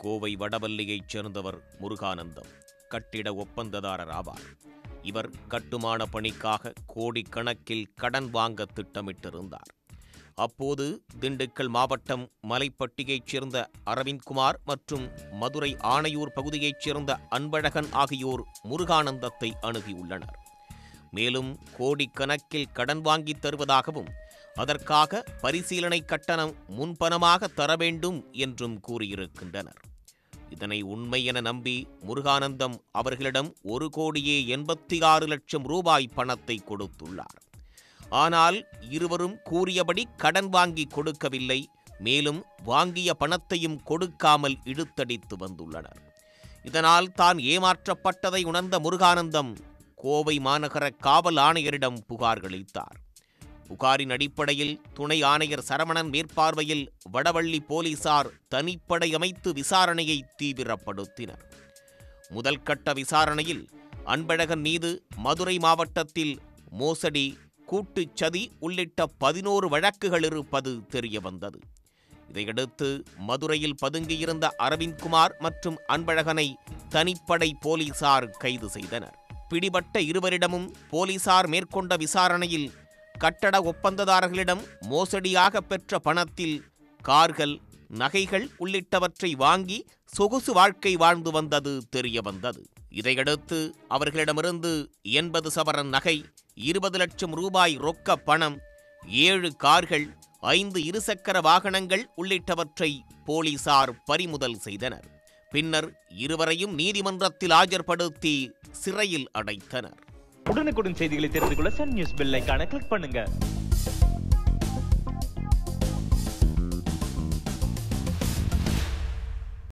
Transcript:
கோவை வடவள்ளியைச் சேர்ந்தவர் முருகானந்தம் கட்டிட ஒப்பந்ததாரர் ஆவார். இவர் கட்டுமான பணிக்காக கோடிக்கணக்கில் கடன் வாங்க திட்டமிட்டிருந்தார். அப்போது திண்டுக்கல் மாவட்டம் மலைப்பட்டியைச் சேர்ந்த அரவிந்த்குமார் மற்றும் மதுரை ஆணையூர் பகுதியைச் சேர்ந்த அன்பழகன் ஆகியோர் முருகானந்தத்தை அணுகியுள்ளனர். மேலும் கோடிக்கணக்கில் கடன் வாங்கித் தருவதாகவும் அதற்காக பரிசீலனை கட்டணம் முன்பணமாக தர வேண்டும் என்றும் கூறியிருக்கின்றனர். இதனை உண்மை என நம்பி முருகானந்தம் அவர்களிடம் 1,86,00,000 ரூபாய் பணத்தை கொடுத்துள்ளார். ஆனால் இருவரும் கூறியபடி கடன் வாங்கி கொடுக்கவில்லை. மேலும் வாங்கிய பணத்தையும் கொடுக்காமல் இழுத்தடித்து வந்துள்ளனர். இதனால் தான் ஏமாற்றப்பட்டதை உணர்ந்த முருகானந்தம் கோவை மாநகர காவல் ஆணையரிடம் புகார் அளித்தார். புகாரின் அடிப்படையில் துணை ஆணையர் சரவணன் மேற்பார்வையில் வடவள்ளி போலீசார் தனிப்படை அமைத்து விசாரணையை தீவிரப்படுத்தினர். முதல் கட்ட விசாரணையில் அன்பழகன் மீது மதுரை மாவட்டத்தில் மோசடி, கூட்டுச் சதி உள்ளிட்ட 11 வழக்குகள் இருப்பது தெரியவந்தது. இதையடுத்து மதுரையில் பதுங்கியிருந்த அரவிந்த்குமார் மற்றும் அன்பழகனை தனிப்படை போலீசார் கைது செய்தனர். பிடிபட்ட இருவரிடமும் போலீசார் மேற்கொண்ட விசாரணையில் கட்டட ஒப்பந்ததாரர்களிடம் மோசடியாக பெற்ற பணத்தில் கார்கள், நகைகள் உள்ளிட்டவற்றை வாங்கி சொகுசு வாழ்க்கை வாழ்ந்து வந்தது தெரியவந்தது. இதையடுத்து அவர்களிடமிருந்து 80 சவரன் நகை, 20 லட்சம் ரூபாய் ரொக்க பணம், 7 கார்கள், 5 இருசக்கர வாகனங்கள் உள்ளிட்டவற்றை போலீசார் பறிமுதல் செய்தனர். பின்னர் இருவரையும் நீதிமன்றத்தில் ஆஜர்படுத்தி சிறையில் அடைத்தனர். உடனுக்குடன் செய்திகளை தெரிந்து கொள்ள சன் நியூஸ் பெல் ஐகானை கிளிக் பண்ணுங்க.